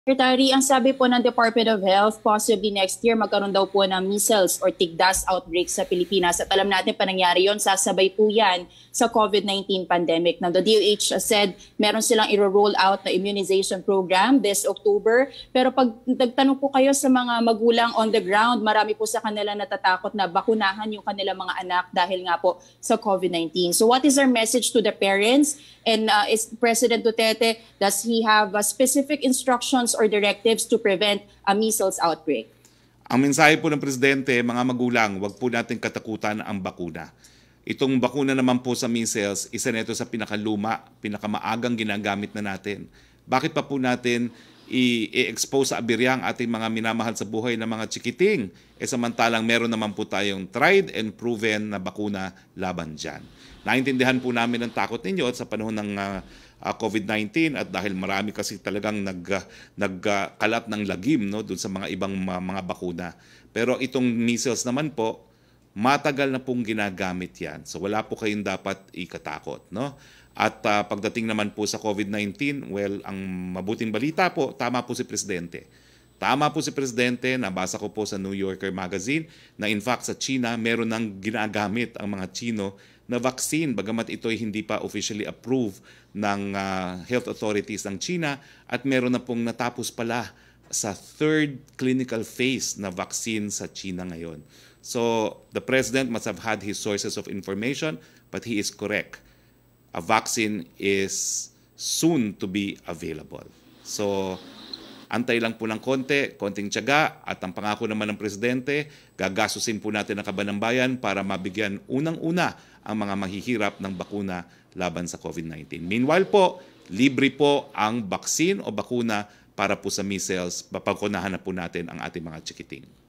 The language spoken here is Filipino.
Secretary, ang sabi po ng Department of Health, possibly next year magkaroon daw po ng measles or tigdas outbreak sa Pilipinas. At alam natin pa nangyari yun, sasabay po yan sa COVID-19 pandemic. Now, the DOH said meron silang i-roll out na immunization program this October. Pero pag nagtanong po kayo sa mga magulang on the ground, marami po sa kanila natatakot na bakunahan yung kanilang mga anak dahil nga po sa COVID-19. So what is our message to the parents? And is President Duterte, does he have specific instructions or directives to prevent a measles outbreak? Ang mensahe po ng Presidente, mga magulang, wag po natin katakutan ang bakuna. Itong bakuna naman po sa measles, isa nito sa pinakaluma, pinakamaagang ginagamit na natin. Bakit pa po natin i-expose sa abiryang ating mga minamahal sa buhay na mga chikiting? Samantalang meron naman po tayong tried and proven na bakuna laban dyan. Naintindihan po namin ang takot ninyo at sa panahon ng COVID-19 at dahil marami kasi talagang nagkalat ng lagim, no, doon sa mga ibang mga bakuna. Pero itong measles naman po, matagal na pong ginagamit yan. So wala po kayong dapat ikatakot. No? At pagdating naman po sa COVID-19, well, ang mabuting balita po, tama po si Presidente. Tama po si Presidente, nabasa ko po sa New Yorker Magazine na in fact sa China, meron nang ginagamit ang mga Chino na vaccine, bagamat ito ay hindi pa officially approved ng health authorities ng China at meron na pong natapos pala sa third clinical phase na vaccine sa China ngayon. So the President must have had his sources of information, but he is correct. A vaccine is soon to be available. So antay lang po ng konting tiyaga at ang pangako naman ng Presidente, gagasusin po natin ang kaban ng bayan para mabigyan unang-una ang mga mahihirap ng bakuna laban sa COVID-19. Meanwhile po, libre po ang vaccine o bakuna para po sa measles, papakunahan na po natin ang ating mga chikiting.